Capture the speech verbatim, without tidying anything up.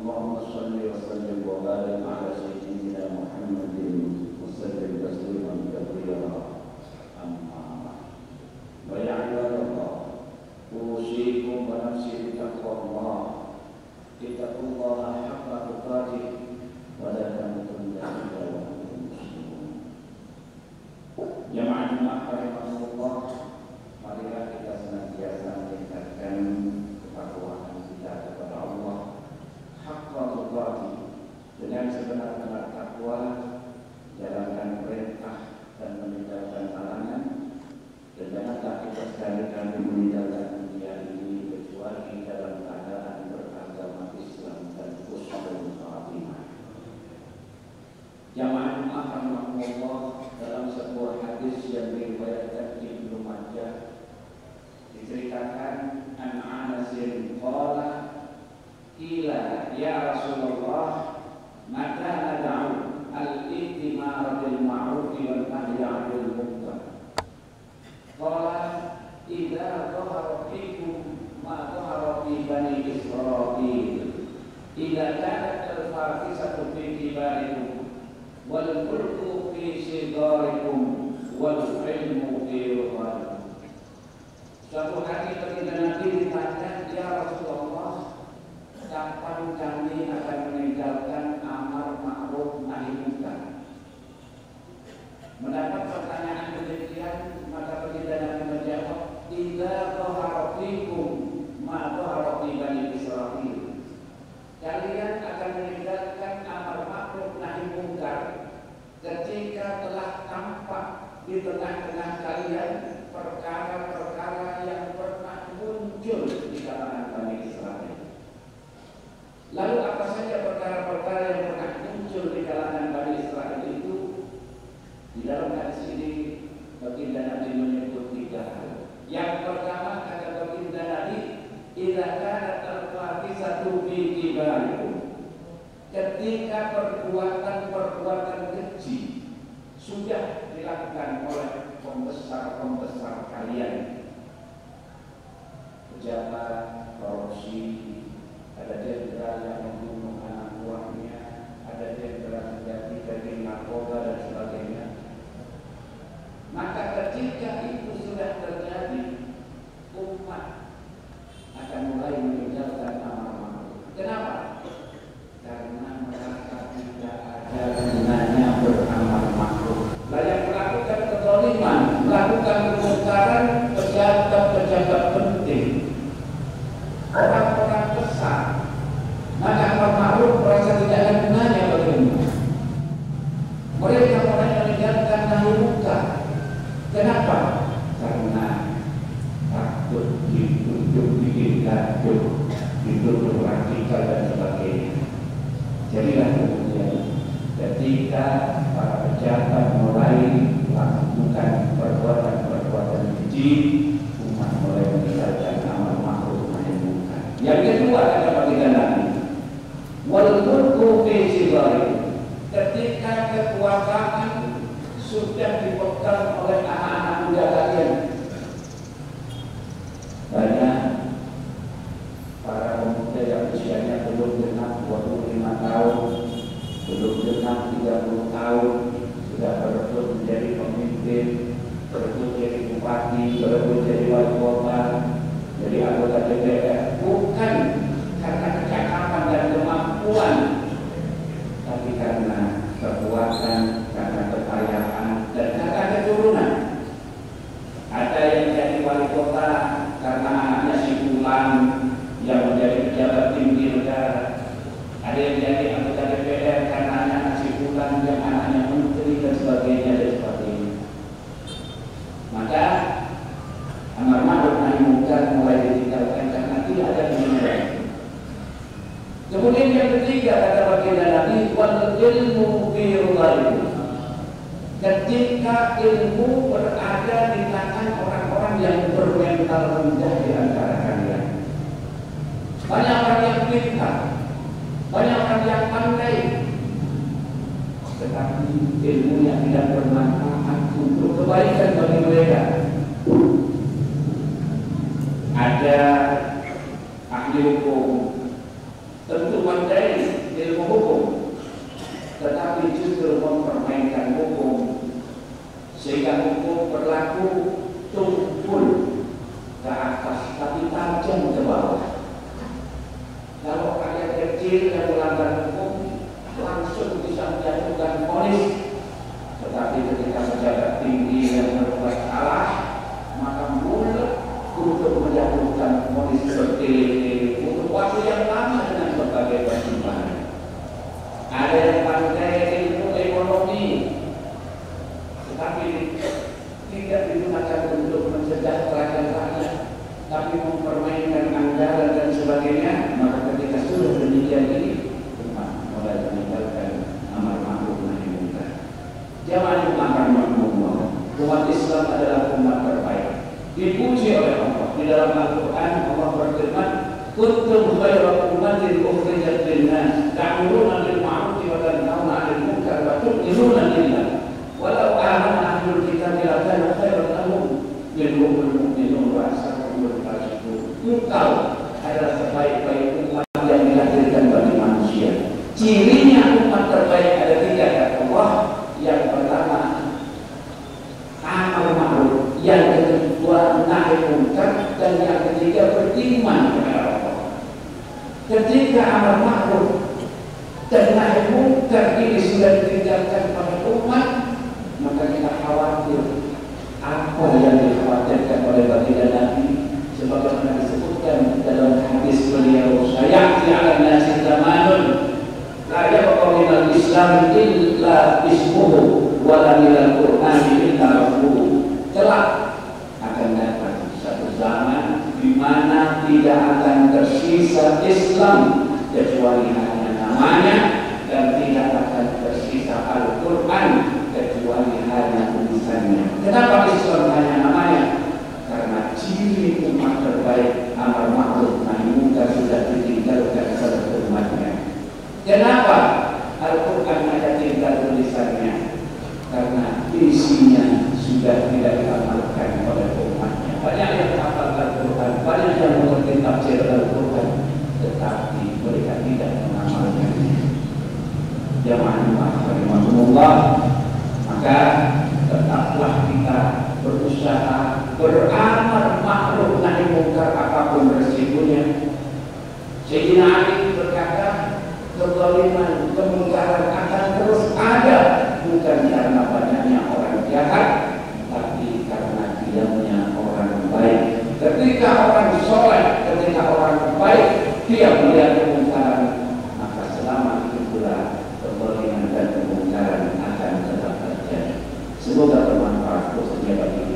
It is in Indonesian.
Allahumma shalli wa sallim wa barik ala sayyidina Muhammadin wa sallim tasliman katsira. Amma ba'd. Wa ya ibadallah, usikum wa nafsi bi taqwallah. Ittaqullaha haqqa tuqatih wa la tamutunna illa wa antum muslimun. Jamaah rahimahullah, marilah kita senantiasa meningkatkan ketakwaan kita kepada Allah haqqa tuqatih, dengan sebenar-benar takwa, jalankan perintah dan meninggalkan larangan, dan janganlah kita sekali-kali meninggalkan dunia ini kecuali dalam keadaan beragama Islam dan husnul khatimah. Jamaah rahimahullah, dalam sebuah hadis yang diriwayatkan Ibnu Majah diceritakan an Anasin qala ila ya Rasulullah mata nad'u al-ihtimar bil ma'ruf wal nahy 'anil munkar. Qala idza dhahara fikum ma dhahara fi bani Israil idza kanat al-fahisatu fi kibarikum wal mulku fi sigarikum wal ilmu fi ruhanikum. Suatu hari ketika Nabi ditanya, ya Rasulullah, kapan kami akan meninggalkan amar ma'ruf nahi munkar? Mendapat pertanyaan demikian, maka baginda Nabi menjawab, idza dhahara fikum ma dhahara fi bani Israil. Kalian akan meninggalkan amar ma'ruf nahi munkar ketika telah tampak di tengah-tengah kalian perkara-perkara yang pernah muncul di kalangan Bani Israel. Lalu apa saja perkara-perkara yang pernah muncul di kalangan Bani Israel itu? Di dalam hadis ini baginda Nabi menyebut tiga hal. Yang pertama kata baginda Nabi, idza kanat al-fahisatu fi kibarikum. Ketika perbuatan-perbuatan keji sudah dilakukan oleh pembesar-pembesar kalian, pejabat, korupsi, ada jenderal yang membunuh anak buahnya, ada jenderal menjadi daging narkoba dan sebagainya. Maka ketika itu sudah terjadi, umat akan mulai meninggalkan amar ma'ruf. Kenapa? Karena merasa tidak ada gunanya beramal ma'ruf. Lah yang melakukan kezaliman, melakukan kemungkaran, pejabat-pejabat penting, orang-orang besar, maka amar ma'ruf merasa tidak ada gunanya baginya. Mereka mulai meninggalkan nahi munkar. Kenapa? Karena takut ditunjuk, bikin gaduh, dituduh radikal dan sebagainya. Jadilah kemudian ketika para pejabat mulai melakukan perbuatan-perbuatan keji, umat mulai meninggalkan amar ma'ruf nahi munkar. Yang kedua kata baginda Nabi, wal mulku fi sigarikum. Ketika kekuasaan sudah dipegang oleh anak-anak muda kalian. Banyak para pemuda yang usianya belum genap dua puluh lima tahun, belum genap tiga puluh tahun, sudah berebut menjadi pemimpin, berebut jadi bupati, berebut jadi wali kota, jadi anggota D P R. Bukan karena kecakapan dan kemampuan, tapi karena kekuatan, karena kekayaan, dan karena keturunan. Ada yang jadi wali kota karena anaknya si fulan yang menjadi pejabat tinggi negara. Ada yang jadi anggota D P R karena anak si fulan yang anaknya menteri dan sebagainya dan sebagainya. Maka amar ma'ruf nahi munkar mulai ditinggalkan karena tidak ada gunanya. Kemudian yang ketiga kata baginda Nabi, wal ilmu fi ruhanikum. Ketika ilmu berada di tangan orang-orang yang bermental rendah di antara kalian. Banyak orang yang pintar, banyak orang yang pandai, tetapi ilmu yang tidak bermanfaat untuk kebaikan bagi mereka. Ada ahli hukum, tentu pandai kecil yang melanggar hukum langsung bisa menjatuhkan vonis. Tetapi ketika pejabat tinggi yang berbuat salah, maka mulut untuk menjatuhkan vonis bertele-tele untuk waktu yang lama dengan berbagai pertimbangan. Ada yang pandai ilmu ekonomi, tetapi tidak digunakan untuk mensejahterakan rakyat, tapi mempermainkan anggaran dan sebagainya. Maka ketika sudah demikian ini, umat mulai meninggalkan amar ma'ruf nahi munkar. Jangan makan makmum. Umat Islam adalah umat terbaik, dipuji oleh Allah. Di dalam Al-Quran Allah berfirman, kuntum khaira ummatin ukhrijat lin-nas ta'muruna bil ma'ruf wa tanhauna 'anil munkar wa tu'minuna billah walau amana ahlul kitab la kana khairan lahum minhumul mu'minun wa aktsaruhumul fasiqun. Engkau adalah sebaik-baik umat yang dilahirkan bagi manusia. Cirinya umat terbaik ada tiga kata Allah. Yang pertama amar ma'ruf, yang kedua nahi munkar, dan yang ketiga beriman kepada Allah. Ketika amar ma'ruf dan nahi munkar ini sudah ditinggalkan pada umat, maka kita khawatir apa yang dikhawatirkan oleh baginda Nabi, sebagaimana disebutkan dalam hadis beliau, sayati 'ala nasi zamanun la yabqa minal islam illa ismuhu wa la minal qur'ani illa rabbuhu. Kelak akan datang satu zaman di mana tidak akan tersisa Islam kecuali hanya namanya, dan tidak akan tersisa Al-Quran kecuali hanya tulisannya. Kenapa Islam hanya namanya? Karena ciri umat terbaik amar ma'ruf nahi munkar sudah ditinggalkan oleh umatnya. Kenapa Al-Quran hanya tinggal tulisannya? Karena isinya sudah tidak diamalkan oleh umatnya. Banyak yang hafal Al-Quran, banyak yang mengerti tafsir Al-Quran, tetapi mereka tidak mengamalkannya. Jamaah rahimahumullah, maka tetaplah kita berusaha beramar ma'ruf nahi munkar apapun resikonya. Sayyidina Ali berkata, kezaliman, kemungkaran akan terus ada, bukan karena banyaknya orang jahat, tapi karena diamnya orang baik. Ketika orang soleh, ketika orang baik, dia melihat kemungkaran, maka selama itu pula kezaliman dan kemungkaran akan tetap terjadi. Semoga bermanfaat khususnya bagi